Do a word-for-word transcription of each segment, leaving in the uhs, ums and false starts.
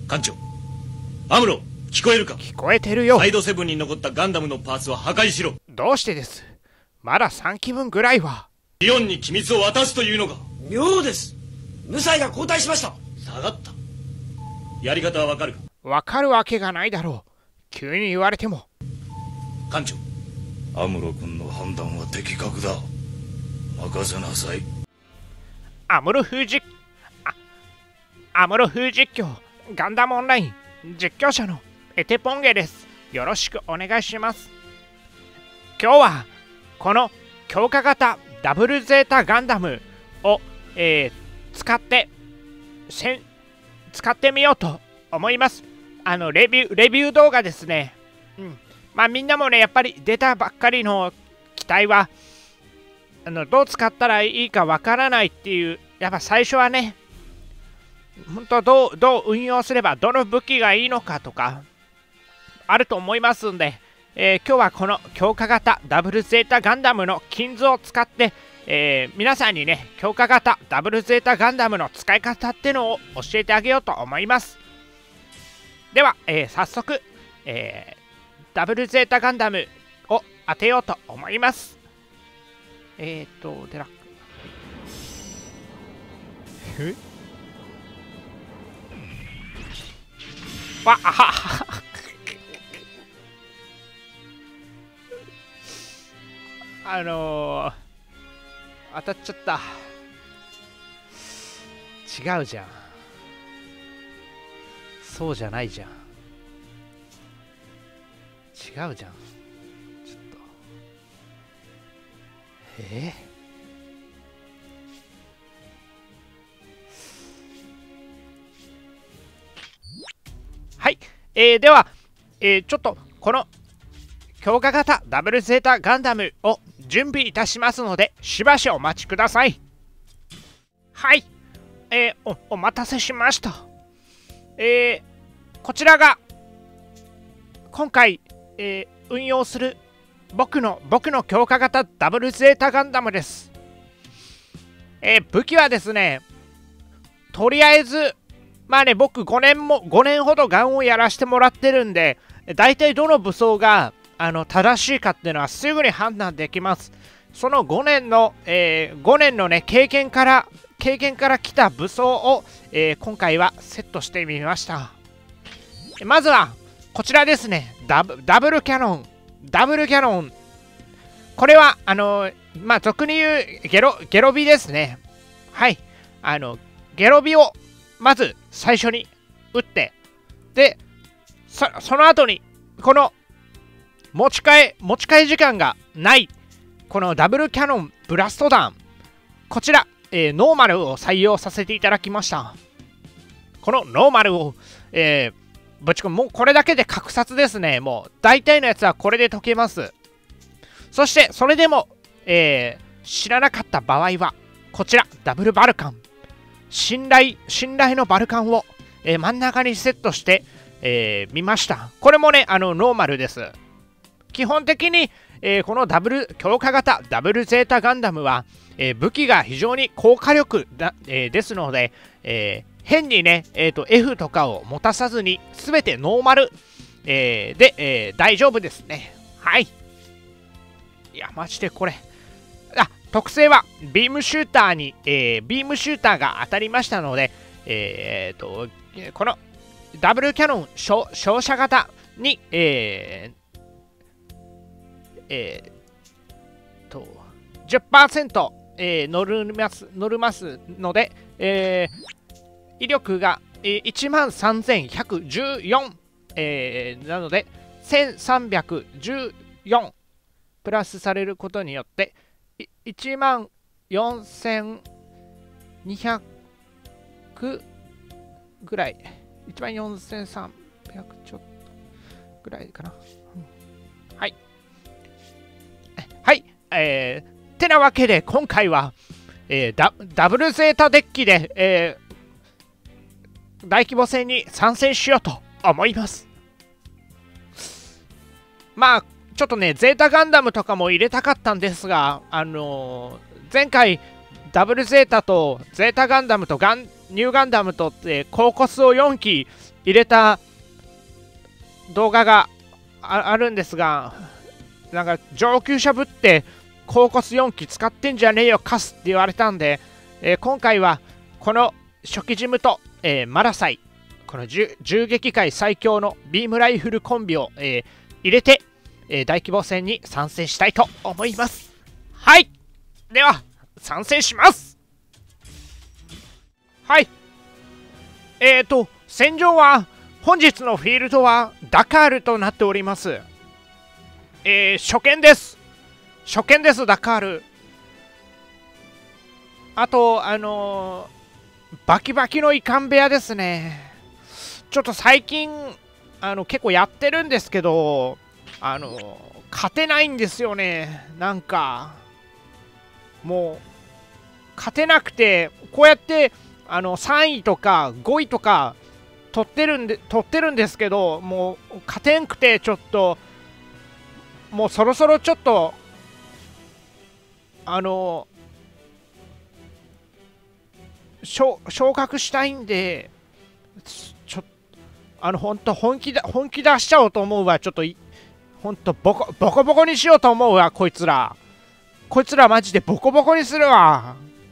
艦長、アムロ、聞こえるか？ 聞こえてるよ。 サイドセブンに残ったガンダムのパーツは破壊しろ。 どうしてです？まださんきぶんぐらいは。 リオンに機密を渡すというのか？ 妙です。無罪が交代しました。 下がった。やり方はわかるか？ わかるわけがないだろう。急に言われても。 艦長、 アムロ君の判断は的確だ。任せなさい。 アムロ風実あアムロ風実況ガンダムオンライン実況者のエテポンゲです。よろしくお願いします。今日はこの強化型ダブルゼータガンダムを、えー、使ってせん使ってみようと思います。あのレビューレビュー動画ですね。うん、まあみんなもねやっぱり出たばっかりの機体はあのどう使ったらいいかわからないっていう、やっぱ最初はね本当どうどう運用すればどの武器がいいのかとかあると思いますんで、えー、今日はこの強化型ダブルゼータガンダムの金図を使って、えー、皆さんにね強化型ダブルゼータガンダムの使い方ってのを教えてあげようと思います。では、えー、早速、えー、ダブルゼータガンダムを当てようと思います。えっ、ー、とデラックえわあははあのー、当たっちゃった。違うじゃん。そうじゃないじゃん。違うじゃん。ちょっとえーはい、えー、では、えー、ちょっとこの強化型ダブルゼータガンダムを準備いたしますのでしばしお待ちください。はい、えー、お, お待たせしました。えー、こちらが今回、えー、運用する僕の僕の強化型ダブルゼータガンダムです。えー、武器はですね、とりあえずまあね、僕ごねんもごねんほどガンをやらせてもらってるんで、大体どの武装があの正しいかっていうのはすぐに判断できます。そのごねんの、えー、ごねんのね経験から経験から来た武装を、えー、今回はセットしてみました。まずはこちらですね、ダブ、ダブルキャノンダブルキャノン。これはあのー、まあ俗に言うゲロゲロビですね。はい、あのゲロビをまず最初に撃って、で そ, その後にこの持ち替え持ち替え時間がないこのダブルキャノンブラスト弾、こちら、えー、ノーマルを採用させていただきました。このノーマルを、えー、ぶち込む、もうこれだけで格殺ですね。もう大体のやつはこれで解けます。そしてそれでも、えー、知らなかった場合はこちらダブルバルカン、信頼信頼のバルカンを、えー、真ん中にセットしてみ、えー、ました。これもねあのノーマルです。基本的に、えー、このダブル強化型ダブルゼータガンダムは、えー、武器が非常に高火力だ、えー、ですので、えー、変にね、えーと、F とかを持たさずに全てノーマル、えー、で、えー、大丈夫ですね。はい。いやマジでこれあ特性はビームシューターに、えー、ビームシューターが当たりましたので、えー、とこのダブルキャノン照射型に、えーえー、と じゅっパーセント、えー、乗るます乗るますので、えー、威力が、えー、いちまんさんぜんひゃくじゅうよん、えー、なのでせんさんびゃくじゅうよんプラスされることによっていちまんよんせんにひゃくぐらい、いちまんよんせんさんびゃくちょっとぐらいかな。うん、はい。はい。えー、てなわけで今回は、えー、ダ, ダブルゼータデッキで、えー、大規模戦に参戦しようと思います。まあ、ちょっとね、ゼータガンダムとかも入れたかったんですが、あのー、前回、ダブルゼータとゼータガンダムとガンニューガンダムとってコーコスをよんき入れた動画が あ, あるんですが、なんか上級者ぶってコーコスよんき使ってんじゃねえよカスって言われたんで、えー、今回はこの初期ジムと、えー、マラサイ、この銃撃界最強のビームライフルコンビを、えー、入れて、えー、大規模戦に参戦したいと思います。はい、では参戦します。はい、えーと戦場は本日のフィールドはダカールとなっております。えー、初見です初見ですダカール。あとあのー、バキバキのイカン部屋ですね。ちょっと最近あの結構やってるんですけど、あのー、勝てないんですよね。なんかもう勝てなくて、こうやってあのさんいとかごいとか取ってるんで取ってるんですけど、もう勝てんくて、ちょっともうそろそろちょっとあの昇格したいんで、ちょっとあの本当本気だ本気出しちゃおうと思うわ。ちょっと本当ボコボコボコにしようと思うわ。こいつらこいつらマジでボコボコにするわ。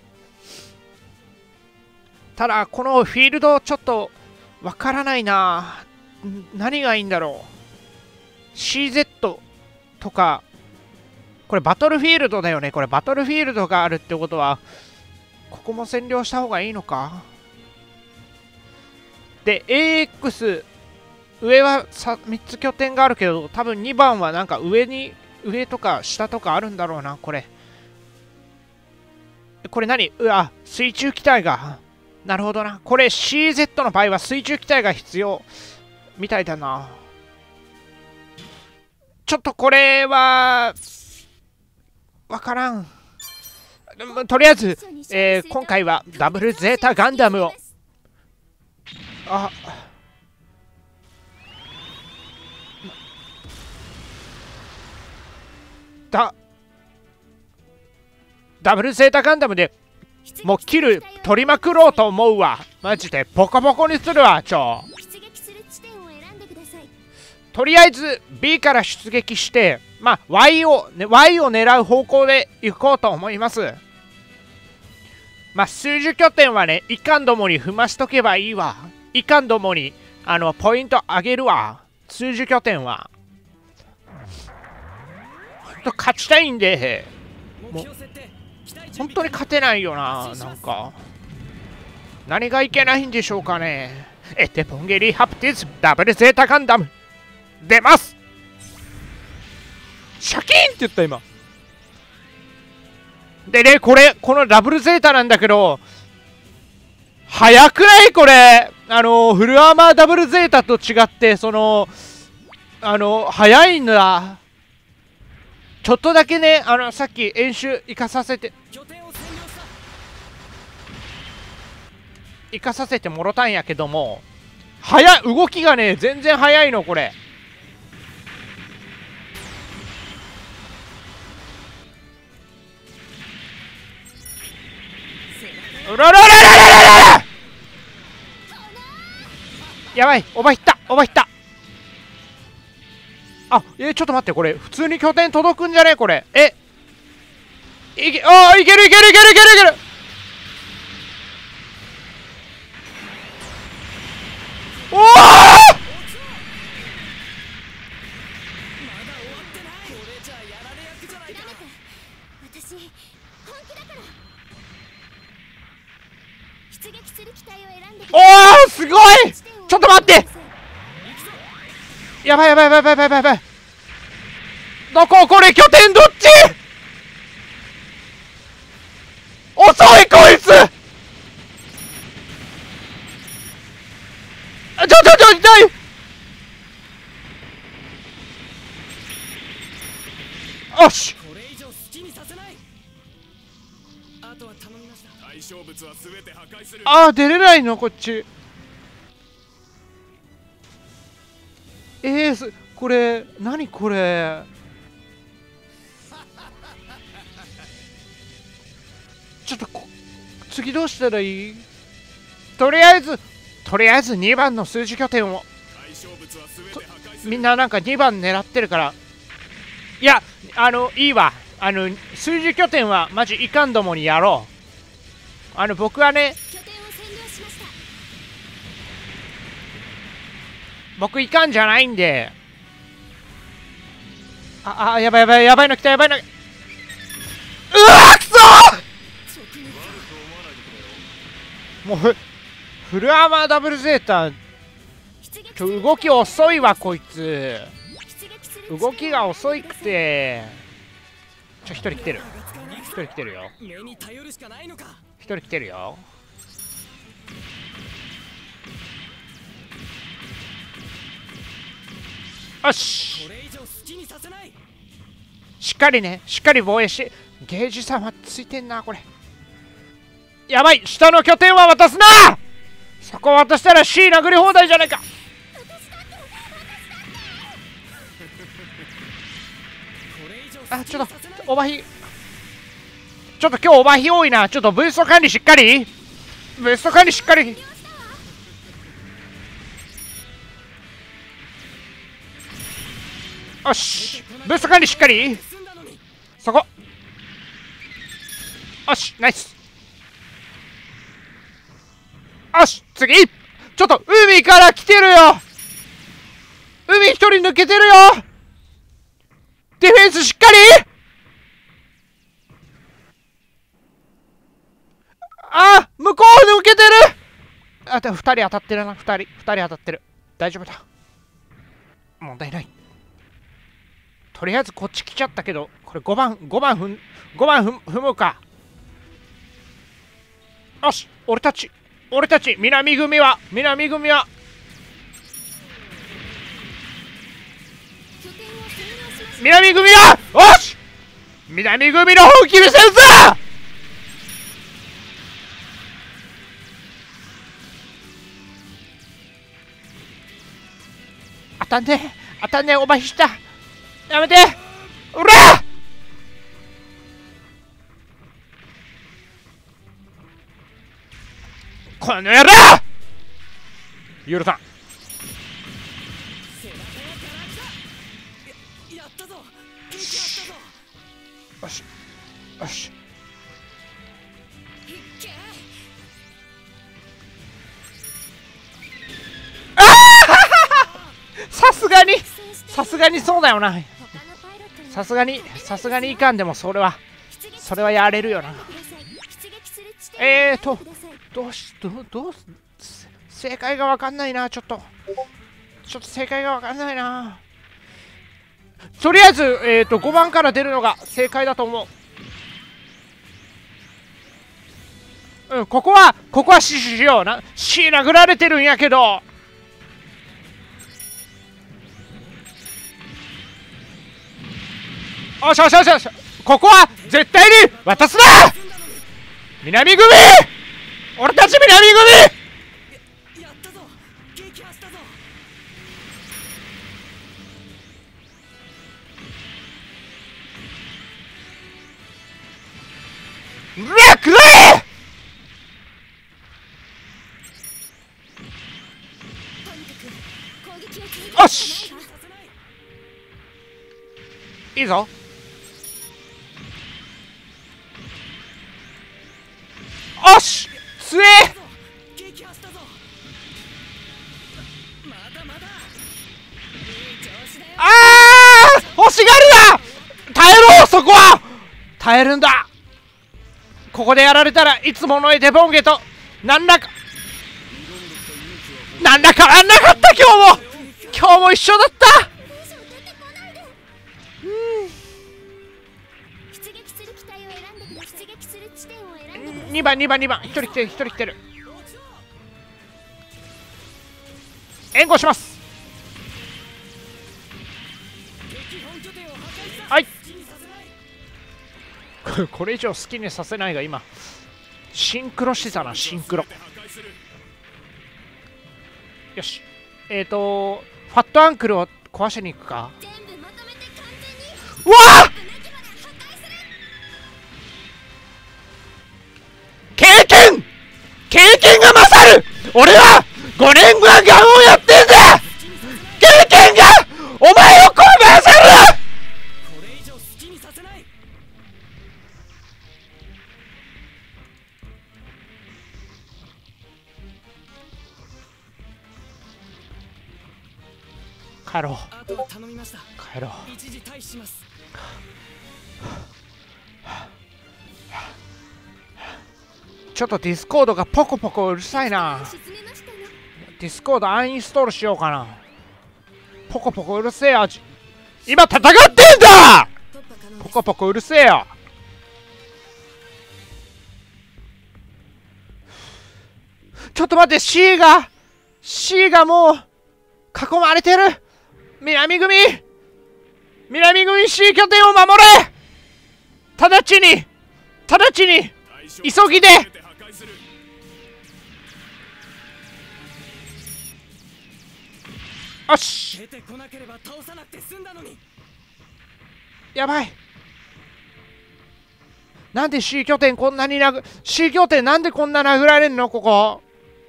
ただこのフィールドちょっとわからないな。何がいいんだろう。 シーゼット とか、これバトルフィールドだよね。これバトルフィールドがあるってことはここも占領した方がいいのか。で エーエックス 上はさみっつ拠点があるけど、多分にばんはなんか上に上とか下とかあるんだろうな。これこれ何、うわ水中機体が、なるほどな。これ シーゼット の場合は水中機体が必要みたいだな。ちょっとこれはわからん。とりあえず、えー、今回はダブルゼータガンダムを、あだダブルゼータガンダムでもうキル取りまくろうと思うわ。マジでボコボコにするわ。ちょとりあえず B から出撃して、まあ Y を、ね、Y を狙う方向で行こうと思います。まあ数十拠点はね、いかんどもに踏ましとけばいいわ。いかんどもにあのポイント上げるわ。数十拠点はほんと勝ちたいんで、もう本当に勝てないよな。なんか何がいけないんでしょうかね。エテポンゲリハプティスダブルゼータガンダム出ます。シャキーンって言った今でね。これこのダブルゼータなんだけど、速くないこれ。あのフルアーマーダブルゼータと違って、そのあの速いんだ。ちょっとだけね、あのさっき演習行かさせて行かさせてもろたんやけども、速い動きがね全然速いのこれ。うららららららら、やばい、オーバーヒッタオーバーヒッタ。あ、えー、ちょっと待って、これ普通に拠点届くんじゃねこれ。えいけ、あーいけるいけるいけるいけるいける。おおおーすごい。ちょっと待って、やばいやばいやばいやばいやばいやばい。どここれ、拠点どっち。遅いこいつ。あちょちょちょ痛い。よし、あー出れないのこっち。えー、すこれ何これ。ちょっとこ次どうしたらいい。 とりあえずとりあえずにばんの数字拠点をみんななんかにばん狙ってるから、いやあのいいわ、あの数字拠点はマジいかんどもにやろう。あの僕はね、僕いかんじゃないんで。ああ、やばいやばいやばいの来た、やばいの。うわーくそー、もうフフルアーマーダブルゼータちょ動き遅いわこいつ、動きが遅いくて。ちょ一人来てる、一人来てるよ、一人来てるよ。よし、しっかりね、しっかり防衛し、ゲージ様ついてんなこれ。やばい、下の拠点は渡すな。そこ渡したら C 殴り放題じゃないか。あ、ちょっとオーバーヒちょっと今日オーバーヒ多いな。ちょっとブースト管理しっかり、ブースト管理しっかり。よし、ブースト管理しっかり、そこ。よし、ナイス。よし、次。ちょっと海から来てるよ、海一人抜けてるよ。ディフェンスしっかり。あ、向こう抜けてる。あ、でもふたり当たってるな、ふたりふたり当たってる。大丈夫だ、問題ない。とりあえずこっち来ちゃったけど、これごばんごばんふんごばんふ踏むか。よし、俺たち俺たち南組は南組は南組はよし、南組の本気で戦争。当たんねえ当たんねえ、オーバーヒした、やめて、うらこの野郎、許さん。よしよし、ああさすがにさすがにそうだよな、さすがにさすがにいかんでもそれはそれはやれるよな。えーとどうしどうどう正解がわかんないな、ちょっとちょっと正解がわかんないな。とりあえずえーとごばんから出るのが正解だと思う。うん、ここはここは死守しような。C殴られてるんやけど、おしょしょしょしょ、ここは絶対に渡すな南組。俺たち南組、 やったぞ、撃破したぞ。 うわくらえ。よし、いいぞ。よし、強え。ああ、欲しがるな。耐えろ、そこは耐えるんだ。ここでやられたらいつものエデボンゲと何らか何ら変わんなかった。今日も今日も一緒だった。にばんにばんにばん、ひとり来てるひとり来てる。援護します。はい、これ以上好きにさせないが今シンクロしてたな、シンクロ。よし、えっ、ー、とファットアンクルを壊しに行くか。うわっ、経験経験が勝る。 俺はごねんかんガンをやってんだ。経験がお前を超え回せる。 これ以上好きにさせない。 帰ろうあとは頼みました。 帰ろう。 一時退避します。 ちょっとディスコードがポコポコうるさいな。ディスコードアンインストールしようかな。ポコポコうるせえよ。今戦ってんだ。ポコポコうるせえよ。ちょっと待って、 C が C がもう囲まれてる。南組南組 C 拠点を守れ。直ちに直ちに急ぎで。よし、 出てこなければ倒さなくて済んだのに。 やばい。なんで C 拠点こんなに殴 C 拠点なんでこんな殴られんの。ここ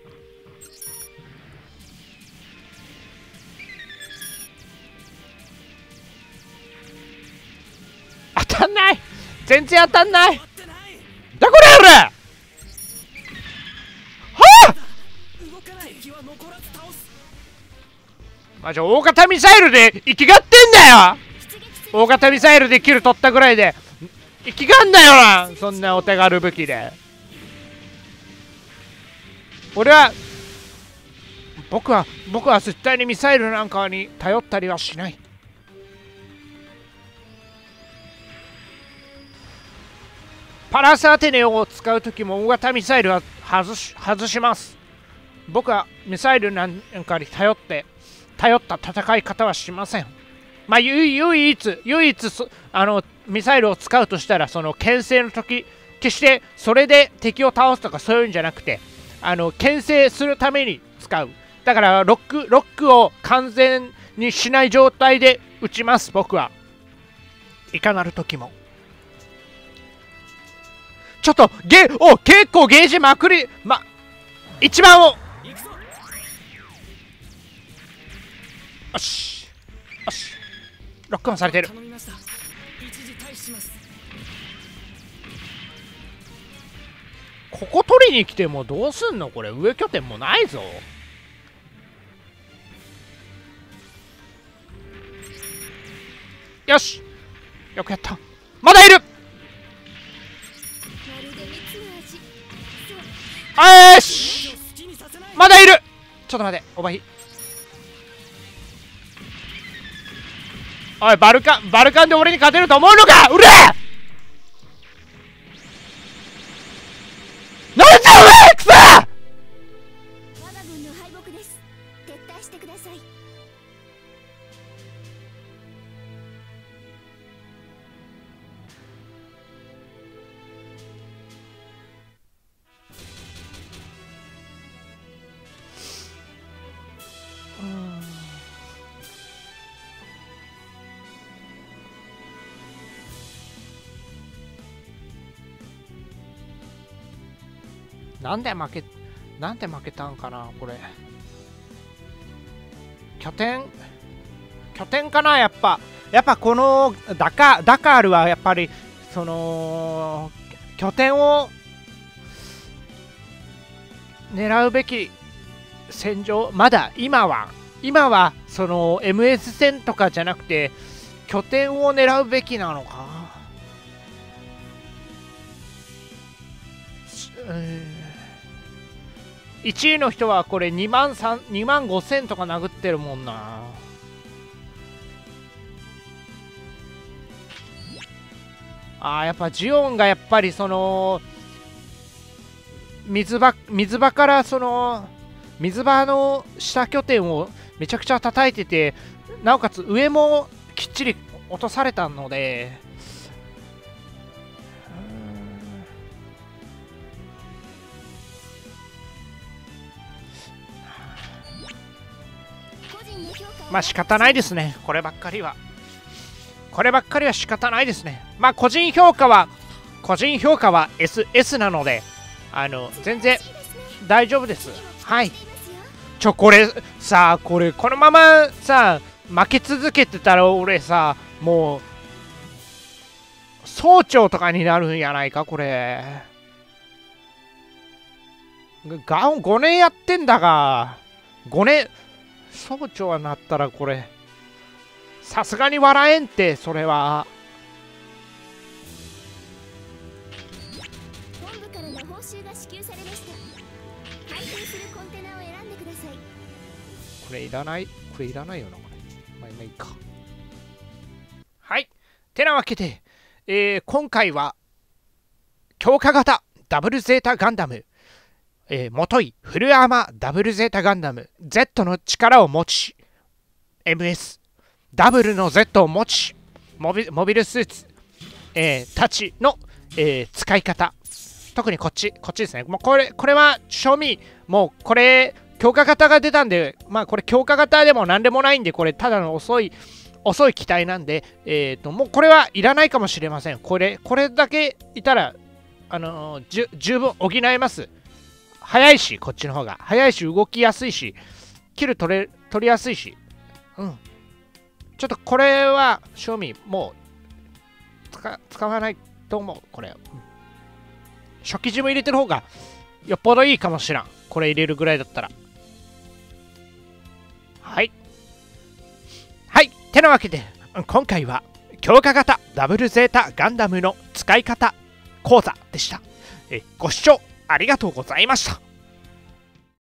当たんない。全然当たんない。だこれ俺はあ。 動かない。敵は残らず倒す。 まじゃ大型ミサイルで生きがってんだよ。大型ミサイルでキル取ったぐらいで生きがんだよな。そんなお手軽武器で。俺は僕は僕は絶対にミサイルなんかに頼ったりはしない。パラスアテネを使うときも大型ミサイルは外し外します。僕はミサイルなんかに頼って頼った戦い方はしません。まあ、唯一唯一あのミサイルを使うとしたらその牽制の時、決してそれで敵を倒すとかそういうんじゃなくて、あの牽制するために使う。だからロックロックを完全にしない状態で撃ちます。僕はいかなる時も。ちょっとゲお結構ゲージまくりま一番をよしよし、ロックオンされてる。 頼みました。一時退避します。 ここ取りに来てもどうすんのこれ。上拠点もないぞ。よし、よくやった。まだいる。あよし、まだいる。ちょっと待って、オーバーヒ。おい、バルカンバルカンで俺に勝てると思うのか。うれなんじゃお前くそ。 我が軍の敗北です。撤退してください。 なんで負けなんで負けたんかなこれ。拠点拠点かな。やっぱやっぱこのダカダカールはやっぱりその拠点を狙うべき戦場。まだ今は今はその エムエス 戦とかじゃなくて拠点を狙うべきなのか。いちいの人はこれにまんごせんとか殴ってるもんな。あーやっぱジオンがやっぱりその水場水場からその水場の下拠点をめちゃくちゃ叩いてて、なおかつ上もきっちり落とされたので、まあ仕方ないですね。こればっかりはこればっかりは仕方ないですね。まあ個人評価は個人評価は エスエス なので、あの全然大丈夫です。 はいしていますよ。 ちょこれさあこれこのままさ負け続けてたら俺さもう総長とかになるんやないかこれ。がごねんやってんだがごねん総長はなったらこれさすがに笑えんってそれは。 本部からの報酬が支給されました。配送するコンテナを選んでください。 これいらないこれいらないよなこれ。まあ今いいか。はいてなわけで、えー、今回は強化型ダブルゼータガンダム、えー、もといフルアーマーダブルゼータガンダム Z の力を持ち エムエス ダブルの Z を持ちモビ、モビルスーツ、えー、たちの、えー、使い方、特にこっちこっちですね。もうこれこれは賞味もうこれ強化型が出たんで、まあこれ強化型でも何でもないんで、これただの遅い遅い機体なんで、えーともうこれはいらないかもしれません。これこれだけいたらあのー、じゅ十分補えます。早いしこっちの方が早いし動きやすいしキル取れ取りやすいし、うんちょっとこれは賞味もう使使わないと思う。これ、うん、初期ジム入れてる方がよっぽどいいかもしらん。これ入れるぐらいだったら。はいはいてなわけで今回は強化型ダブルゼータガンダムの使い方講座でした。えご視聴ありがとうございました。